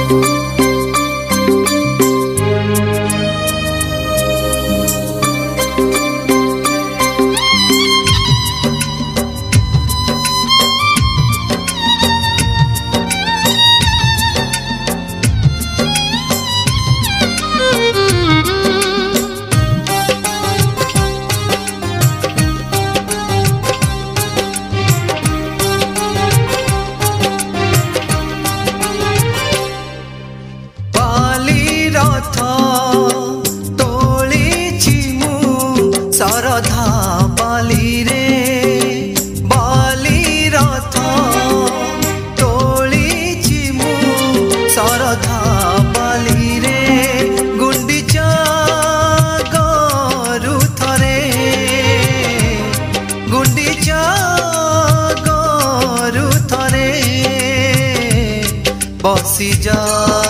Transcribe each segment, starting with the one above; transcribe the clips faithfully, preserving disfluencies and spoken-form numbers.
बसी जा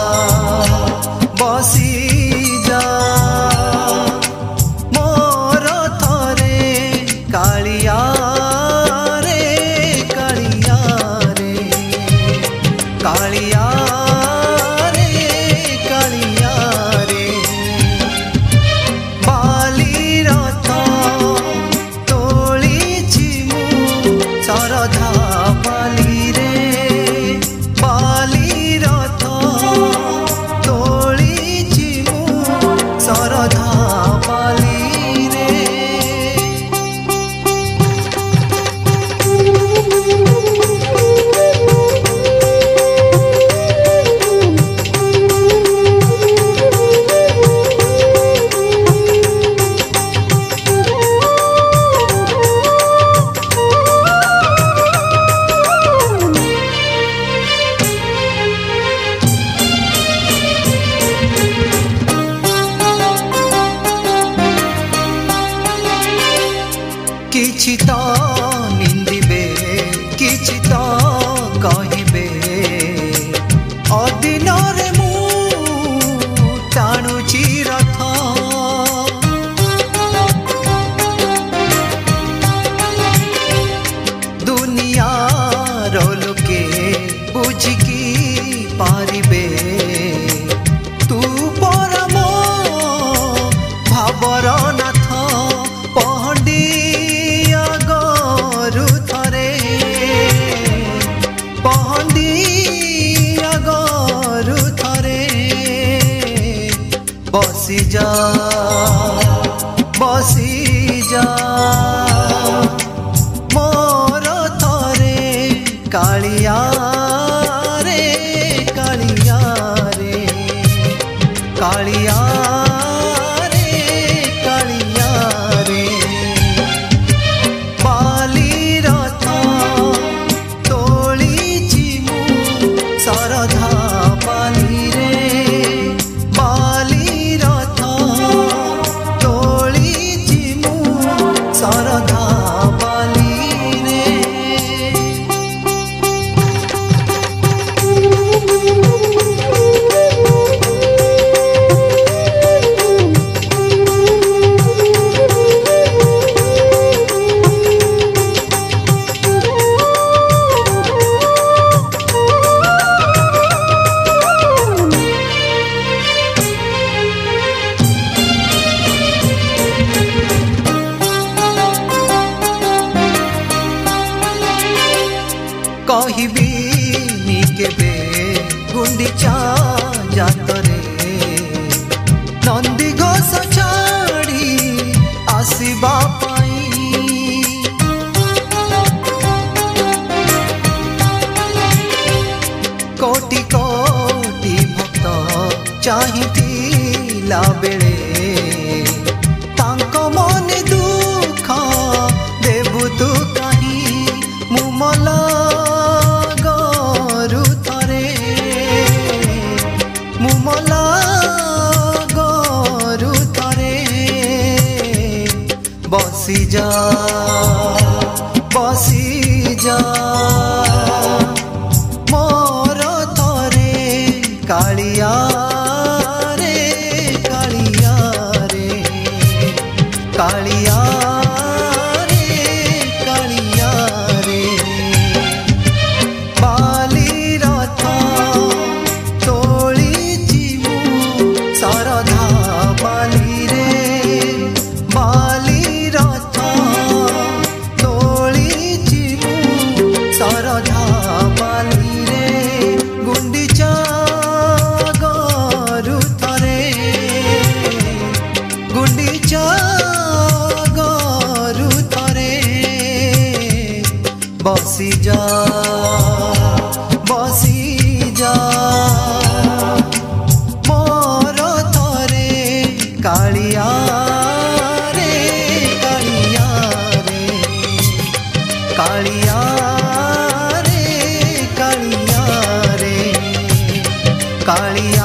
बसी जा मोर थरे कालिया रे कालिया रे कालिया रे कालिया रे बाली रथ तोळीची मु सरधा बाली रे बाली रथ तोळीची मु सरधा बाली रे किछि तो निंदिबे किछि तो कहिबे अदिन रे मु टाणुची रथ दुनिया रो लोके बुझिकी पारिबे तू परम भावर नाथ पहंडी बसी जा बसी जा मोर थरे कालिया रे कालिया रे कालिया रे कालिया रे बाली रथ तोळीची मु सरधा बाली रे सरधा बाली रे कहिबी नी केबे गुंडीचा जातरे नंदी घोष छाड़ी आसीबा पाई कोटि कोटि भक्त चाहिथिला बेले तांको मने दुख देबु तू कहीं मुमला मुमला गरु थरे बसी जा बसी जा मोर थरे कालिया रे कालिया रे कालिया रे कालिया रे बाली रथ तोळ सरधा बाली रे गुंडीचा गरु थरे गुंडीचा गरु थरे बसी जा बसी जा मोर थरे कालिया रे कालिया रे कालिया रे कालिया रे कालिया।